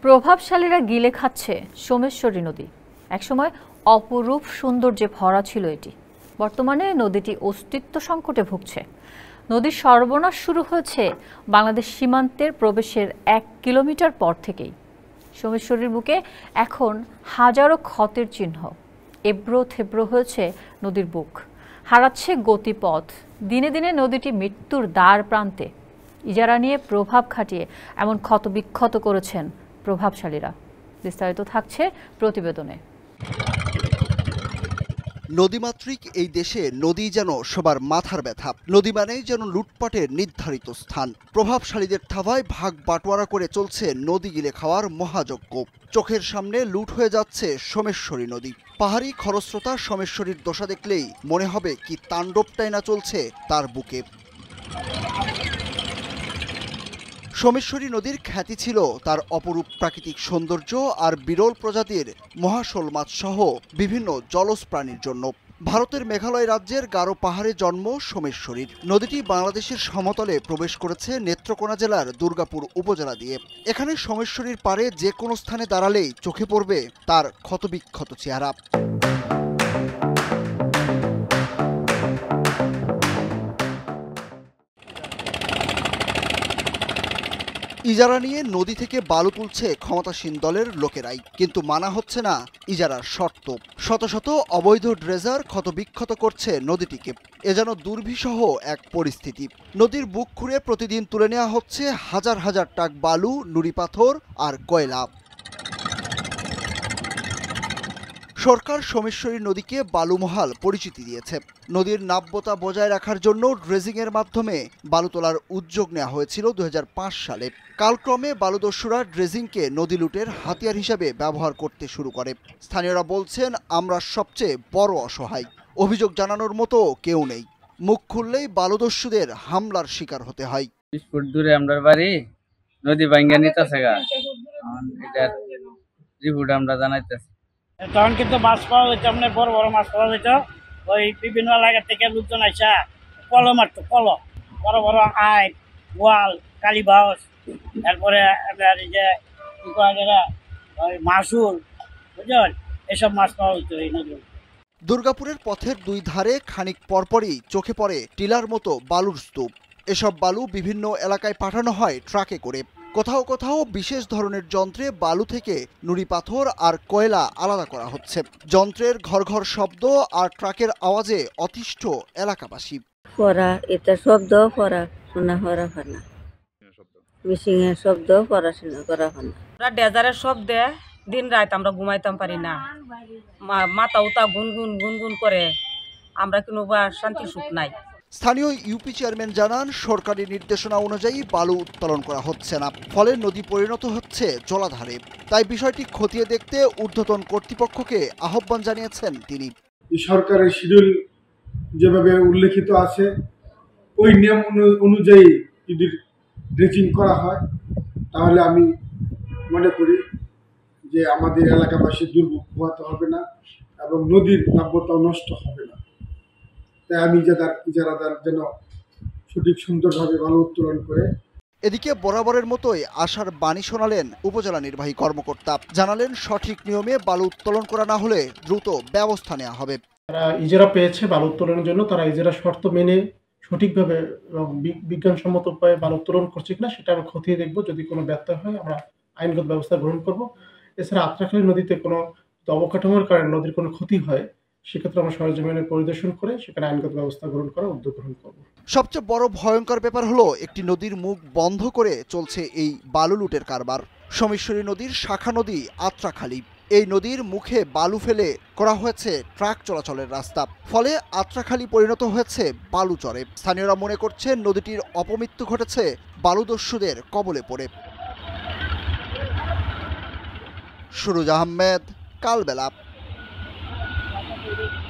প্রভাবশালীরা গিলে খাচ্ছে সোমেশ্বরী নদী। একসময় অপরূপ সৌন্দর্যে ভরা ছিল এটি। বর্তমানে নদীটি অস্তিত্ব সংকটে ভুগছে। নদীর সর্বনাশ শুরু হয়েছে বাংলাদেশ সীমান্তের প্রবেশের 1 কিলোমিটার পর থেকেই। সোমেশ্বরীর বুকে এখন হাজারো ক্ষতের চিহ্ন। এবড়ো থেবড়ো হয়েছে নদীর বুক, হারাচ্ছে গতিপথ। দিনে দিনে নদীটি মৃত্যুর দ্বার প্রান্তে। ইজারা নিয়ে প্রভাব খাটিয়ে এমন ক্ষতবিক্ষত করেছেন প্রভাবশালীরা। বিস্তারিত থাকছে প্রতিবেদনে। নদীমাতৃক এই দেশে নদী যেন সবার মাথার ব্যথা। নদী মানেই যেন লুটপাটের নির্ধারিত স্থান। প্রভাবশালীদের থাবায় ভাগ বাটোয়ারা করে চলছে নদী গিলে খাওয়ার মহাযজ্ঞ। চোখের সামনে লুট হয়ে যাচ্ছে সোমেশ্বরী নদী। পাহাড়ি খরস্রোতা সোমেশ্বরীর দশা দেখলেই মনে হবে কি তাণ্ডবটাই না চলছে তার বুকে। সোমেশ্বরী নদীর খ্যাতি ছিল তার অপরূপ প্রাকৃতিক সৌন্দর্য আর বিরল প্রজাতির মহাশোল মাছ সহ বিভিন্ন জলজ প্রাণীর জন্য। ভারতের মেঘালয় রাজ্যের গারো পাহাড়ে জন্ম সোমেশ্বরীর। নদীটি বাংলাদেশের সমতলে প্রবেশ করেছে নেত্রকোনা জেলার দুর্গাপুর উপজেলা দিয়ে। এখানে সোমেশ্বরীর পাড়ে যে কোনো স্থানে দাঁড়ালেই চোখে পড়বে তার ক্ষতবিক্ষত চেহারা। ইজারা নিয়ে নদী থেকে বালু তুলছে ক্ষমতাসীন দলের লোকেরাই, কিন্তু মানা হচ্ছে না ইজারার শর্ত। শত শত অবৈধ ড্রেজার ক্ষতবিক্ষত করছে নদীটিকে। এ যেন দুর্বিষহ এক পরিস্থিতি। নদীর বুক খুঁড়ে প্রতিদিন তুলে নেওয়া হচ্ছে হাজার হাজার ট্রাক বালু, নুড়ি পাথর আর কয়লা। সরকার সোমেশ্বরী নদীকে বালুমহাল পরিচিতি দিয়েছে। নদীর নাব্যতা বজায় রাখার জন্য ড্রেজিংয়ের মাধ্যমে বালু তোলার উদ্যোগ নেওয়া হয়েছিল 2005 সালে। কালক্রমে বালুদস্যুরা ড্রেজিংকে নদী লুটের হাতিয়ার হিসেবে ব্যবহার করতে শুরু করে। স্থানীয়রা বলছেন, আমরা সবচেয়ে বড় অসহায়। অভিযোগ জানানোর মতো কেউ নেই। মুখ খুললেই বালুদস্যুদের হামলার শিকার হতে হয়। 20 ফুট দূরে আমার বাড়ি, নদী ভাঙ্গা নিতেছে গা। এটা রিপোর্ট আমরা জানাইতেছি। তখন কিন্তু মাছ পাওয়া যেত, আপনার বড় বড় মাছ পাওয়া যেত। ওই বিভিন্ন এলাকা থেকে লোকজন আইসা কল মারতো, কল বড় বড় আই, গোয়াল, কালীবাউস, তারপরে আপনার এই যে ওই মাসুল, বুঝলেন, এসব মাছ পাওয়া যেত এই নদী। দুর্গাপুরের পথের দুই ধারে খানিক পরপরই চোখে পড়ে টিলার মতো বালুর স্তূপ। এসব বালু বিভিন্ন এলাকায় পাঠানো হয় ট্রাকে করে। কোথাও কোথাও বিশেষ ধরনের যন্ত্রে বালু থেকে নুড়ি পাথর আর কয়লা আলাদা করা হচ্ছে। যন্ত্রের ঘর ঘর শব্দ আর ট্রাকের আওয়াজে অতিষ্ঠ এলাকাবাসী। এটা শব্দ পড়াশোনা করা হয় না, মিশিং এর শব্দ পড়াশোনা করা হয় না। ডেজারের শব্দে দিন রাত আমরা ঘুমাইতাম পারি না। মাথা উতা গুনগুন গুনগুন করে, আমরা কোনো শান্তি সুখ নাই। স্থানীয় ইউপি চেয়ারম্যান জানান, সরকারি নির্দেশনা অনুযায়ী বালু উত্তোলন করা হচ্ছে না, ফলে নদী পরিণত হচ্ছে জলাধারে। তাই বিষয়টি খতিয়ে দেখতে ঊর্ধ্বতন কর্তৃপক্ষকে আহ্বান জানিয়েছেন তিনি। সরকারের শিডিউল যেভাবে উল্লেখিত আছে, ওই নিয়ম অনুযায়ী যদি ড্রেজিং করা হয়, তাহলে আমি মনে করি যে আমাদের এলাকাবাসী দুর্ভোগ পোহাতে হবে না এবং নদীর নাব্যতাও নষ্ট হবে না। তাই আমি ইজারাদার যেন সঠিক সুন্দরভাবে বালু উত্তোলন করে। এদিকে বরাবরের মতোই আশার বাণী শোনালেন উপজেলা নির্বাহী কর্মকর্তা। জানালেন, সঠিক নিয়মে বালু উত্তোলন করা না হলে দ্রুত ব্যবস্থা নেওয়া হবে। তারা ইজারা পেয়েছে বালু উত্তোলনের জন্য, তারা ইজারা শর্ত মেনে সঠিকভাবে এবং বিজ্ঞানসম্মত উপায়ে বালু উত্তোলন করছে কিনা সেটা আমরা খতিয়ে দেখব। যদি কোনো ব্যত্যয় হয় আমরা আইনগত ব্যবস্থা গ্রহণ করব। এছাড়া আত্রাখালী নদীতে কোনো অবকাঠামোর কারণে নদীর কোনো ক্ষতি হয়, সেক্ষেত্রে আমরা সরেজমিনে পরিদর্শন করে সেখানে আইনগত ব্যবস্থা গ্রহণ করার উদ্যোগ গ্রহণ করব। সবচেয়ে বড় ভয়ঙ্কর ব্যাপার হলো, একটি নদীর মুখ বন্ধ করে চলছে এই বালু লুটের কারবার। সোমেশ্বরী নদীর শাখা নদী আত্রাখালী। এই নদীর মুখে বালু ফেলে করা হয়েছে ট্রাক চলাচলের রাস্তা, ফলে আত্রাখালী পরিণত হয়েছে বালুচরে। স্থানীয়রা মনে করছেন, নদীটির অপমৃত্যু ঘটেছে বালুদস্যুদের কবলে পড়ে। সুরুজ আহমেদ, কালবেলা।